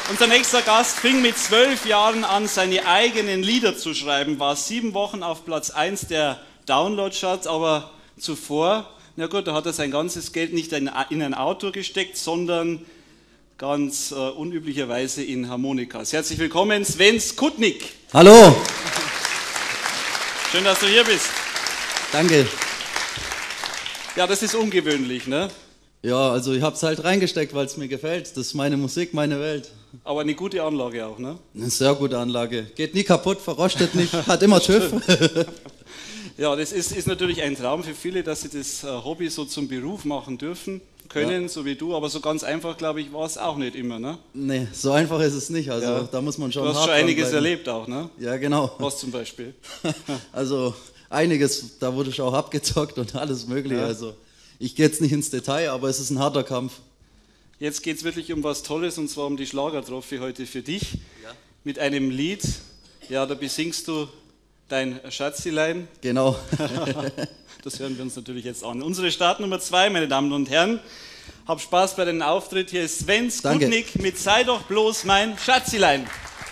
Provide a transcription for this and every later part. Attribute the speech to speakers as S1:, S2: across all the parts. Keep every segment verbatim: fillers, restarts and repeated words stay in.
S1: Unser nächster Gast fing mit zwölf Jahren an, seine eigenen Lieder zu schreiben, war sieben Wochen auf Platz eins der Download-Charts, aber zuvor, na gut, da hat er sein ganzes Geld nicht in ein Auto gesteckt, sondern ganz äh, unüblicherweise in Harmonikas. Herzlich willkommen, Sven Skutnik.
S2: Hallo.
S1: Schön, dass du hier bist.
S2: Danke.
S1: Ja, das ist ungewöhnlich, ne?
S2: Ja, also ich habe es halt reingesteckt, weil es mir gefällt. Das ist meine Musik, meine Welt.
S1: Aber eine gute Anlage auch, ne?
S2: Eine sehr gute Anlage. Geht nie kaputt, verrostet nicht, hat immer TÜV.
S1: Ja, das ist, ist natürlich ein Traum für viele, dass sie das Hobby so zum Beruf machen dürfen, können, ja. So wie du. Aber so ganz einfach, glaube ich, war es auch nicht immer, ne?
S2: Nee, so einfach ist es nicht. Also ja. Da muss man schon
S1: Du hast
S2: hart
S1: schon einiges
S2: bleiben.
S1: erlebt auch, ne?
S2: Ja, genau.
S1: Was zum Beispiel?
S2: Also einiges, da wurde ich auch abgezockt und alles mögliche.
S1: Ja.
S2: Also ich gehe jetzt nicht ins Detail, aber es ist ein harter Kampf.
S1: Jetzt geht es wirklich um was Tolles, und zwar um die Schlagertrophy heute für dich. Ja. Mit einem Lied, ja, da besingst du dein Schatzilein.
S2: Genau.
S1: Das hören wir uns natürlich jetzt an. Unsere Startnummer zwei, meine Damen und Herren. Hab Spaß bei deinem Auftritt. Hier ist Sven Skutnik mit Sei doch bloß mein Schatzilein.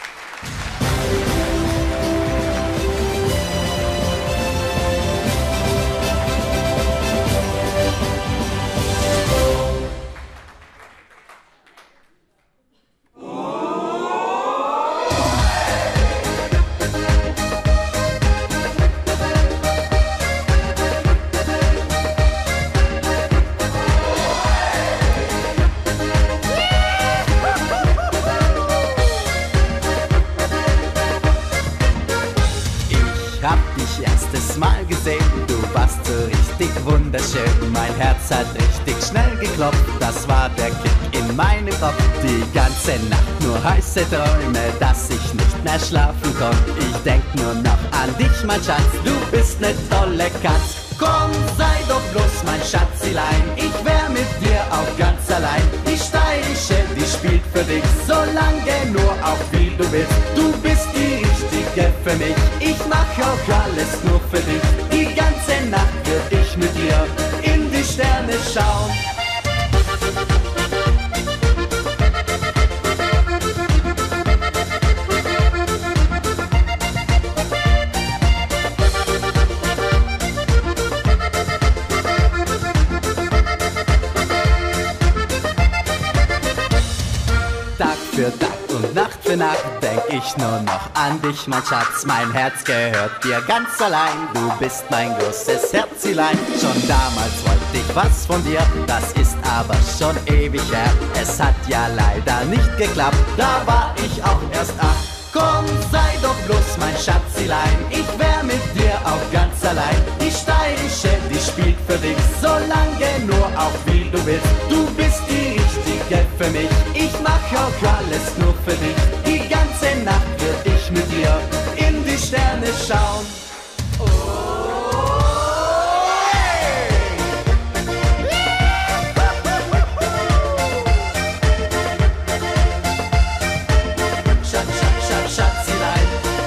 S3: Mal gesehen, du warst so richtig wunderschön. Mein Herz hat richtig schnell geklopft, das war der Kick in meinen Kopf. Die ganze Nacht nur heiße Träume, dass ich nicht mehr schlafen konnte. Ich denk nur noch an dich, mein Schatz, du bist ne tolle Katz. Komm, sei doch bloß mein Schatzilein, ich wär mit dir auch ganz allein. Die Steirische, die spielt für dich, solange nur auch wie du willst. Du bist die Richtige für mich, ich mach auch alles nur für dich. Die ganze Nacht würd ich mit dir in die Sterne schauen. Tag für Tag und Nacht für Nacht denk ich nur noch an dich, mein Schatz. Mein Herz gehört dir ganz allein, du bist mein großes Herzilein. Schon damals wollte ich was von dir, das ist aber schon ewig her. Es hat ja leider nicht geklappt, da war ich auch erst acht. Komm, sei doch bloß mein Schatzilein, ich wär mit dir auch ganz allein. Die Steirische, die spielt für dich, solange nur auch wie du willst. Du bist die Richtige für mich, ich mach auch alles nur für dich. Die ganze Nacht würd ich mit dir in die Sterne schauen. Oh, hey! Schatz, Schatz, Schatz, Schatzilein.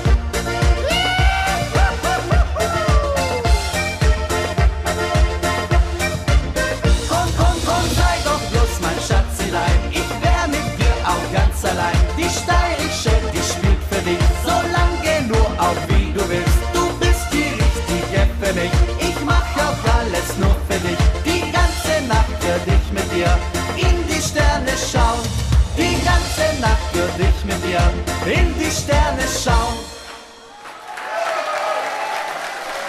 S3: Komm, komm, komm, sei doch bloß mein Schatzilein, ich wär mit dir auch ganz allein. Die Steirische, die spielt für dich, solange nur auch wie du willst. Du bist die Richtige für mich, ich mach auch alles nur für dich. Die ganze Nacht würd ich mit dir in die Sterne schauen. Die ganze Nacht würd ich mit dir in die Sterne schauen.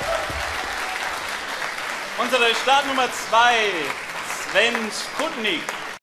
S1: Unsere Startnummer zwei, Sven Skutnik.